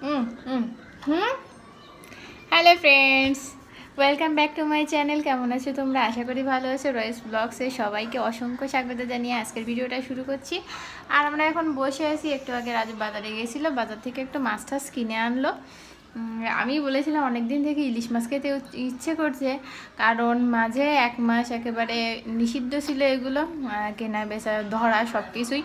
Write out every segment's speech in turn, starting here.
Hello friends, welcome back to my channel. কেমন আছো তোমরা? আশা করি ভালো আছো। রয়েস ব্লগসে সবাইকে অসংখ্য স্বাগত জানিয়ে আজকের ভিডিওটা শুরু করছি। আর আমরা এখন বসে আছি। একটু আগে রাজু বাজারে গেছিলো, বাজার থেকে একটু মাছ টাছ কিনে আনলো। আমি বলেছিলাম অনেক দিন থেকে ইলিশ মাছ খেতে ইচ্ছে করছে, কারণ মাঝে এক মাস একেবারে নিষিদ্ধ ছিল এগুলো কেনা বেচা ধরা সব কিছুই।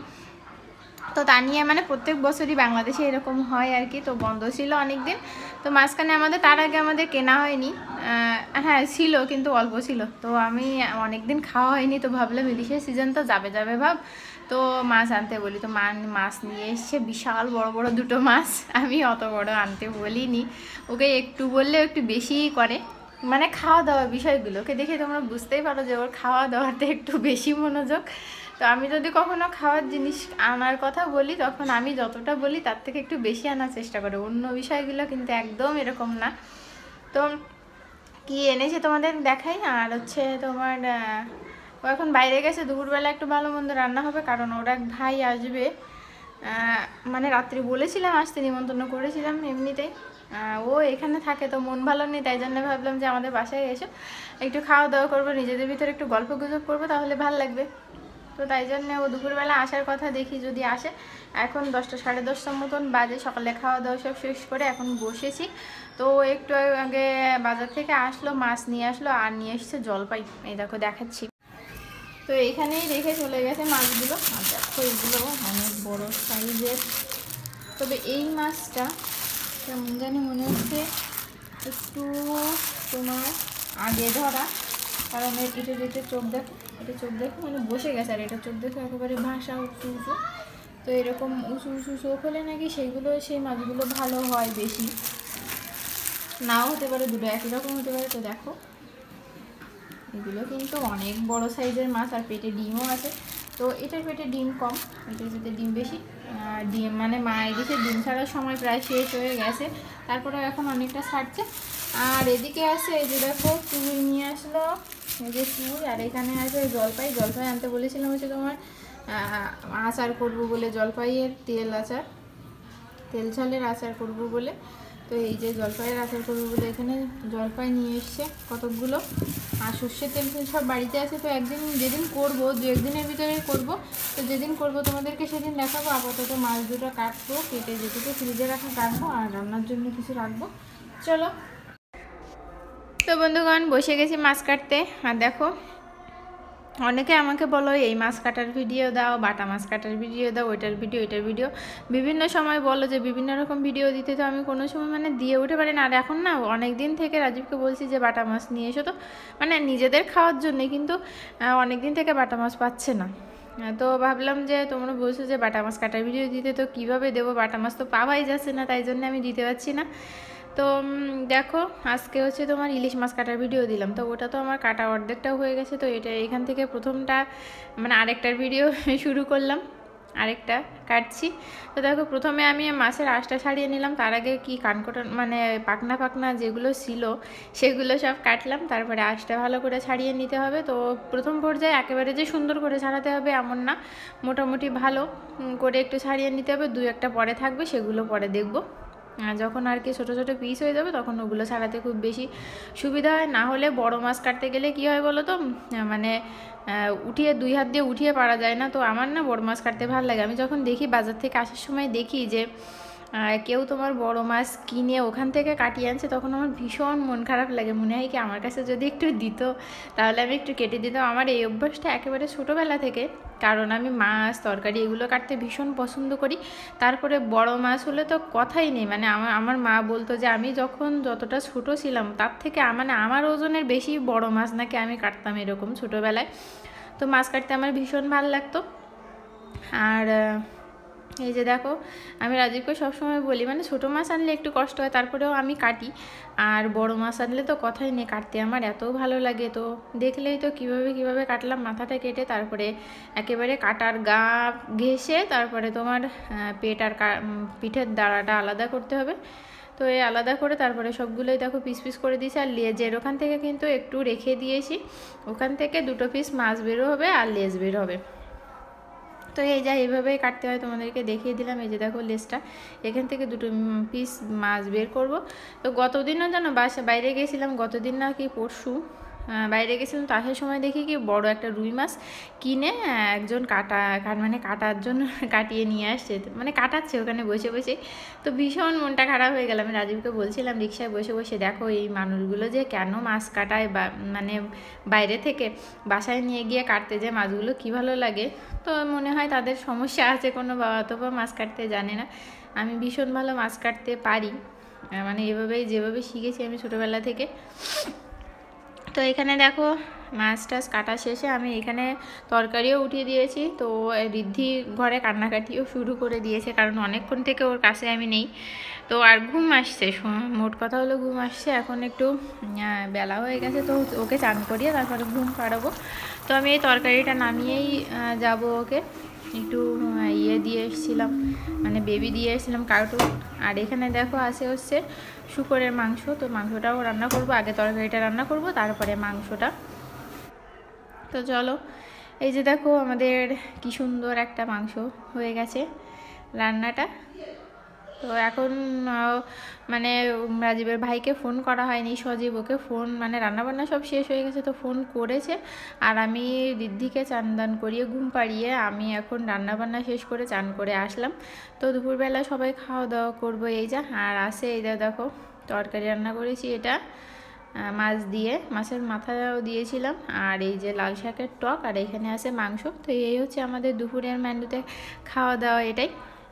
তো তা নিয়ে মানে প্রত্যেক বছরই বাংলাদেশে এরকম হয় আর কি। তো বন্ধ ছিল অনেক দিন, তো মাঝখানে আমাদের তার আগে আমাদের কেনা হয়নি। হ্যাঁ ছিল, কিন্তু অল্প ছিল। তো আমি অনেক দিন খাওয়া হয়নি, তো ভাবলাম ইলিশের সিজন তো যাবে যাবে ভাব, তো মাছ আনতে বলি। তো মাছ নিয়ে এসছে, বিশাল বড় বড় দুটো মাছ। আমি অত বড় আনতে বলিনি, ওকে একটু বললে একটু বেশিই করে। মানে খাওয়া দাওয়া বিষয়গুলোকে দেখে তোমরা বুঝতেই পারো যে ওর খাওয়া দাওয়াতে একটু বেশি মনোযোগ। তো আমি যদি কখনো খাওয়ার জিনিস আনার কথা বলি, তখন আমি যতটা বলি তার থেকে একটু বেশি আনার চেষ্টা করে। অন্য বিষয়গুলো কিন্তু একদম এরকম না। তো কি এনেছে তোমাদের দেখাই। আর হচ্ছে তোমার ও এখন বাইরে গেছে, দুপুরবেলা একটু ভালো মন্দ রান্না হবে, কারণ ওর এক ভাই আসবে। মানে রাত্রি বলেছিলাম আসতে, নিমন্ত্রণ করেছিলাম এমনিতেই। ও এখানে থাকে, তো মন ভালো নেই, তাই জন্য ভাবলাম যে আমাদের বাসায় এসো, একটু খাওয়া দাওয়া করবো, নিজেদের ভিতরে একটু গল্প গুজব করবো, তাহলে ভাল লাগবে। তো তাই জন্যে ও দুপুরবেলা আসার কথা, দেখি যদি আসে। এখন 10টা সাড়ে 10টার মতন বাজে। সকালে খাওয়া দাওয়া সব শেষ করে এখন বসেছি। তো একটু আগে বাজার থেকে আসলো, মাছ নিয়ে আসলো, আর নিয়ে এসছে জলপাই। এই দেখো দেখাচ্ছি। তো এইখানেই রেখে চলে গেছে মাছগুলো। আর দেখো এগুলো অনেক বড় সাইজের। তবে এই মাছটা কেমন জানি মনে হচ্ছে একটু তোমার আগে ধরা, কারণ এটা চোখ দেখো, এটা চোখ দেখো মানে বসে গেছে। আর এটা চোখ দেখো একেবারে ভাষা উঁচু উঁচু। তো এরকম উঁচু উঁচু চোখ হলে নাকি সেই মাছগুলো ভালো হয় বেশি। নাও হতে পারে, দুটো একই রকম হতে পারে। তো দেখো এগুলো কিন্তু অনেক বড় সাইজের মাছ, আর পেটে ডিমও আছে। তো এটার পেটে ডিম কম, এটার পেটে ডিম বেশি। ডিম মানে মায়ের দিকে ডিম ছাড়ার সময় প্রায় শেষ হয়ে গেছে, তারপরেও এখন অনেকটা ছাড়ছে। আর এদিকে আছে এই যে দেখো চুল নিয়ে আসলো, এই যে চুল। আর এখানে আছে জলপাই আনতে বলেছিলাম হচ্ছে তোমার আচার করবো বলে, জলপাইয়ের তেল ঝালের আচার করবো বলে। তো এই যে জলপাইয়ের আচার করবো বলে এখানে জলপাই নিয়ে এসছে কতকগুলো। আর সর্ষের তেল সব বাড়িতে আছে। তো যেদিন করবো, 2-1 দিনের ভিতরে করবো। তো যেদিন করবো তোমাদেরকে সেদিন দেখাবো। আপাতত মাছ দুটো কাটবো, কেটে যেটুকু ফ্রিজে রাখা কাটবো, আর রান্নার জন্য কিছু রাখবো। চলো। তো বন্ধুগণ বসে গেছি মাছ কাটতে। আর দেখো অনেকে আমাকে বলো এই মাছ কাটার ভিডিও দাও, বাটা মাছ কাটার ভিডিও দাও, এটার ভিডিও বিভিন্ন সময় বলো যে বিভিন্ন রকম ভিডিও দিতে। তো আমি কোনো সময় মানে দিয়ে উঠে পারি না। আর এখন না অনেক দিন থেকে রাজীবকে বলছি যে বাটা মাছ নিয়ে এসো, তো মানে নিজেদের খাওয়ার জন্যে, কিন্তু অনেক দিন থেকে বাটা মাছ পাচ্ছে না। তো ভাবলাম যে তোমরা বলছো যে বাটা মাছ কাটার ভিডিও দিতে, তো কীভাবে দেবো? বাটা মাছ তো পাওয়াই যাচ্ছে না, তাই জন্য আমি দিতে পারছি না। তো দেখো আজকে হচ্ছে তোমার ইলিশ মাছ কাটার ভিডিও দিলাম। তো ওটা তো আমার কাটা অর্ধেকটাও হয়ে গেছে। তো এখান থেকে প্রথমটা মানে আরেকটার ভিডিও শুরু করলাম, আরেকটা কাটছি। তো দেখো প্রথমে আমি মাছের আঁশটা ছাড়িয়ে নিলাম, তার আগে কি কানকোটা মানে পাকনা যেগুলো ছিল সেগুলো সব কাটলাম, তারপরে আঁশটা ভালো করে ছাড়িয়ে নিতে হবে। তো প্রথম পর্যায়ে একেবারে যে সুন্দর করে ছাড়াতে হবে এমন না, মোটামুটি ভালো করে একটু ছাড়িয়ে নিতে হবে। 2-1টা পরে থাকবে, সেগুলো পরে দেখবো। যখন আর কি ছোটো ছোটো পিস হয়ে যাবে তখন ওগুলো ছাড়াতে খুব বেশি সুবিধা হয়। না হলে বড় মাছ কাটতে গেলে কি হয় বলো তো, মানে উঠিয়ে 2 হাত দিয়ে উঠিয়ে পারা যায় না। তো আমার না বড় মাছ কাটতে ভালো লাগে। আমি যখন দেখি বাজার থেকে আসার সময় দেখি যে কেউ তোমার বড় মাছ কিনে ওখান থেকে কাটিয়ে আনছে, তখন আমার ভীষণ মন খারাপ লাগে। মনে হয় কি আমার কাছে যদি একটু দিত তাহলে আমি একটু কেটে দিতাম। আমার এই অভ্যাসটা একেবারে ছোটোবেলা থেকে, কারণ আমি মাছ তরকারি এগুলো কাটতে ভীষণ পছন্দ করি। তারপরে বড় মাছ হলে তো কথাই নেই। মানে আমার মা বলতো যে আমি যখন যতটা ছোটো ছিলাম তার থেকে মানে আমার ওজনের বেশি বড় মাছ নাকি আমি কাটতাম এরকম ছোটোবেলায়। তো মাছ কাটতে আমার ভীষণ ভালো লাগতো। আর এই যে দেখো আমি রাজীবকে সবসময় বলি মানে ছোটো মাছ আনলে একটু কষ্ট হয়, তারপরেও আমি কাটি। আর বড় মাছ আনলে তো কথাই নেই, কাটতে আমার এত ভালো লাগে। তো দেখলেই তো কীভাবে কাটলাম, মাথাটা কেটে তারপরে একেবারে কাটার গা ঘেঁষে তারপরে তোমার পেট আর পিঠের দাঁড়াটা আলাদা করতে হবে। তো এই আলাদা করে তারপরে সবগুলোই দেখো পিস করে দিয়েছি। আর লেজের ওখান থেকে কিন্তু একটু রেখে দিয়েছি, ওখান থেকে 2টো পিস মাছ বেরো হবে আর লেজ বের হবে। তো এই যা এইভাবেই কাটতে হয় তোমাদেরকে দেখিয়ে দিলাম। এই যে দেখো লেজটা, এখান থেকে দুটো পিস মাছ বের করব। তো গতদিনও জানো বাইরে গেছিলাম, গতদিন না কি পরশু বাইরে গেছিলাম, তো আসার সময় দেখি কি বড় একটা রুই মাছ কিনে একজন মানে কাটার জন্য কাটিয়ে নিয়ে আসছে, মানে কাটাচ্ছে ওখানে বসে বসে। তো ভীষণ মনটা খারাপ হয়ে গেল। আমি রাজীবকে বলছিলাম রিক্সায় বসে বসে, দেখো এই মানুষগুলো যে কেন মাছ কাটায় বা মানে বাইরে থেকে বাসায় নিয়ে গিয়ে কাটতে যায় মাছগুলো কী ভালো লাগে। তো মনে হয় তাদের সমস্যা আছে কোনো, বা অথবা মাছ কাটতে জানে না। আমি ভীষণ ভালো মাছ কাটতে পারি, মানে এভাবেই যেভাবে শিখেছি আমি ছোটোবেলা থেকে। তো এখানে দেখো মাছ টাছ কাটা শেষে আমি এখানে তরকারিও উঠিয়ে দিয়েছি। তো ঋদ্ধি ঘরে কান্নাকাটিও শুরু করে দিয়েছে, কারণ অনেকক্ষণ থেকে ওর কাছে আমি নেই। তো আর ঘুম আসছে, মোট কথা হলো ঘুম আসছে। এখন একটু বেলা হয়ে গেছে, তো ওকে চান করিয়ে তারপরে ঘুম পাড়াবো। তো আমি এই তরকারিটা নামিয়েই যাব, ওকে একটু দিয়ে এসেছিলাম, মানে বেবি দিয়ে এসেছিলাম কার্টুন। আর এখানে দেখো হচ্ছে শুকরের মাংস। তো মাংসটাও রান্না করব, আগে তরকারিটা রান্না করব তারপরে মাংসটা। তো চলো, এই যে দেখো আমাদের কি সুন্দর একটা মাংস হয়ে গেছে রান্নাটা। তো এখন মানে রাজীবের ভাইকে ফোন করা হয়নি, সজীব ওকে ফোন, মানে রান্নাবান্না সব শেষ হয়ে গেছে তো ফোন করেছে। আর আমি ঋদ্ধিকে চান দান করিয়ে ঘুম পাড়িয়ে আমি এখন রান্নাবান্না শেষ করে চান করে আসলাম। তো দুপুরবেলা সবাই খাওয়া দাওয়া করবো এই যা। আর আছে এই দেখো তরকারি রান্না করেছি, এটা মাছ দিয়ে, মাছের মাথাও দিয়েছিলাম, আর এই যে লাল শাকের টক, আর এখানে আছে মাংস। তো এই হচ্ছে আমাদের দুপুরের মেনুতে খাওয়া দাওয়া এটাই।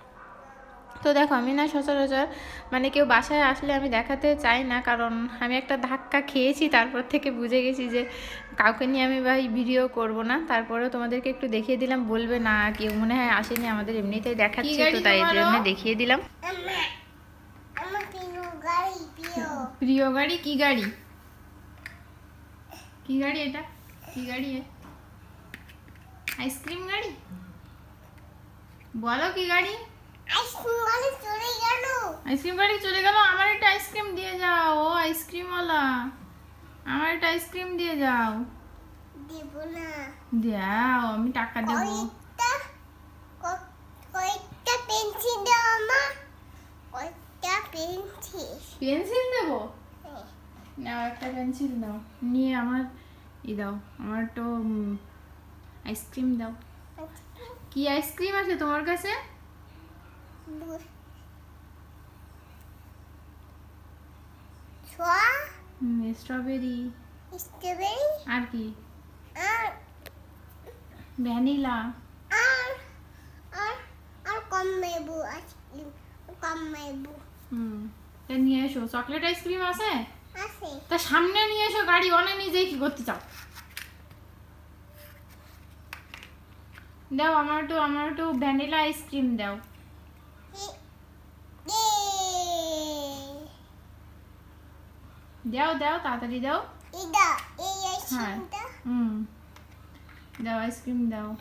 তো দেখো আমি না সচরাচর মানে কেউ বাসায় আসলে আমি দেখাতে চাই না, কারণ আমি একটা ধাক্কা খেয়েছি, তারপর থেকে বুঝে গেছি যে কাউকে নিয়ে আমি ভাই ভিডিও করব না। তারপরেও তোমাদেরকে একটু দেখিয়ে দিলাম, বলবে না কেউ মনে হয় আসেনি, আমাদের এমনিতেই দেখাচ্ছি, তো তাই জন্য দেখিয়ে দিলাম। প্রিয় গাড়ি? কি গাড়ি? কি গাড়ি এটা? কি গাড়ি? আইসক্রিম গাড়ি? বলো কি গাড়ি? আইসক্রিম গাড়ি চলে গেল। আমার একটা আইসক্রিম দিয়ে যাও, ও আইসক্রিমওয়ালা, আমার একটা আইসক্রিম দিয়ে যাও। দেব না। দাও, আমি টাকা দেব। কয়টা পেন্সিল দাও আমা? কয়টা পেন্সিল? পেন্সিল দেব? নাও একটা পেন্সিল দাও, নিয়ে আমার দাও, আমার তো আইসক্রিম দাও। কি আইসক্রিম আছে তোমার কাছে? স্ট্রবেরি। স্ট্রবেরি আর কি? আর ভ্যানিলা। আর আর আর কমলেবু আইসক্রিম, কমলেবু। তা নিয়ে এসো। চকলেট আইসক্রিম আছে? আছে। তা সামনে নিয়ে এসো, গাড়ি অনে নিজেই কি করতে চাও? দাও, আমার একটু ভ্যানিলা আইসক্রিম দাও। দাও দাও, তাড়াতাড়ি দাও। হ্যাঁ, দাও আইসক্রিম দাও।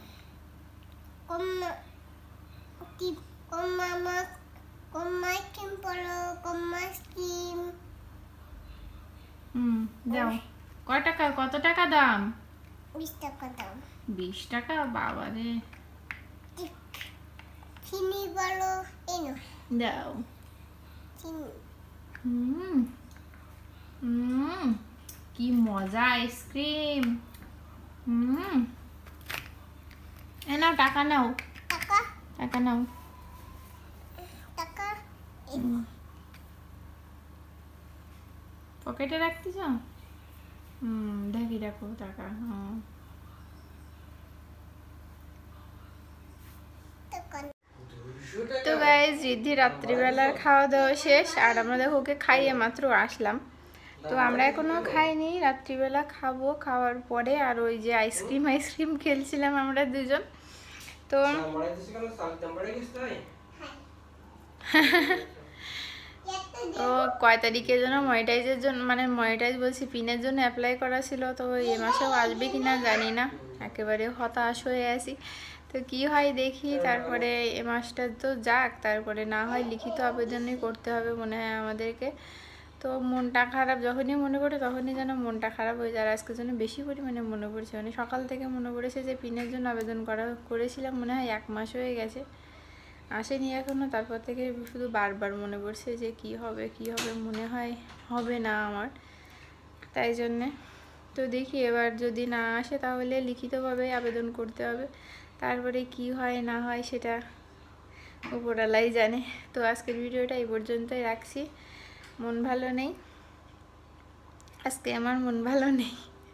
দাও। কয় টাকা? কত টাকা দাম? 20 টাকা দাম। 20 টাকা? বাবা রে। চিনি বলো এনো। দাও। চিনি। কি মজা আইসক্রিম। নাও টাকা নাও। টাকা? টাকা নাও। টাকা পকেটে রাখতে চাও? দেখি রাখো টাকা। তো গাইস, ঋদ্ধি রাত্রিবেলার খাওয়া দাওয়া শেষ, আর আমরা দেখো ওকে খাইয়ে মাত্র আসলাম। তো আমরা এখনো খাইনি, রাত্রিবেলা খাবো, খাওয়ার পরে। আর ওই যে আইসক্রিম খেলছিলাম আমরা দুজন। তো তো কয় তারিখের জন্য মনিটাইজের জন্য, মানে মনিটাইজ বলছি পিনের জন্য অ্যাপ্লাই করা ছিল। তো এ মাসেও আসবে কিনা জানি না, একেবারে হতাশ হয়ে আছি। তো কি হয় দেখি, তারপরে এ মাসটা তো যাক, তারপরে না হয় লিখিত আবেদনই করতে হবে মনে হয় আমাদেরকে। তো মনটা খারাপ যখনই মনে পড়ে তখনই যেন মনটা খারাপ হয়ে যায়। আর আজকের জন্য বেশি পরিমাণে মনে পড়ছে, মানে সকাল থেকে মনে পড়েছে যে পিনের জন্য আবেদন করেছিলাম মনে হয় 1 মাস হয়ে গেছে, আসেনি এখনও। তারপর থেকে শুধু বারবার মনে পড়ছে যে কি হবে মনে হয় হবে না আমার, তাই জন্যে। তো দেখি এবার যদি না আসে তাহলে লিখিতভাবে আবেদন করতে হবে, তারপরে কি হয় না হয় সেটা উপরওয়ালাই জানে। তো আজকের ভিডিওটা এই পর্যন্তই রাখছি। মন ভালো নেই আজকে, আমার মন ভালো নেই।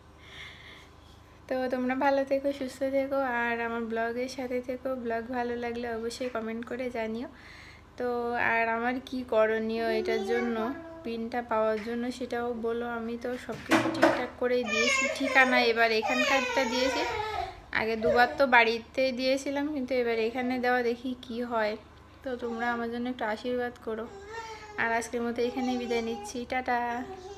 তো তোমরা ভালো থেকো, সুস্থ থেকো, আর আমার ব্লগের সাথে থেকো। ব্লগ ভালো লাগলে অবশ্যই কমেন্ট করে জানিও। তো আর আমার কি করণীয় এটার জন্য, পিনটা পাওয়ার জন্য সেটাও বলো। আমি তো সব কিছু ঠিকঠাক করেই দিয়েছি, ঠিকানা এবার এখানকারটা দিয়েছি, আগে 2বার তো বাড়িতে দিয়েছিলাম, কিন্তু এবার এখানে দেওয়া, দেখি কি হয়। তো তোমরা আমার জন্য একটু আশীর্বাদ করো। আর আজকের মতো এখানেই বিদায় নিচ্ছি, টাটা।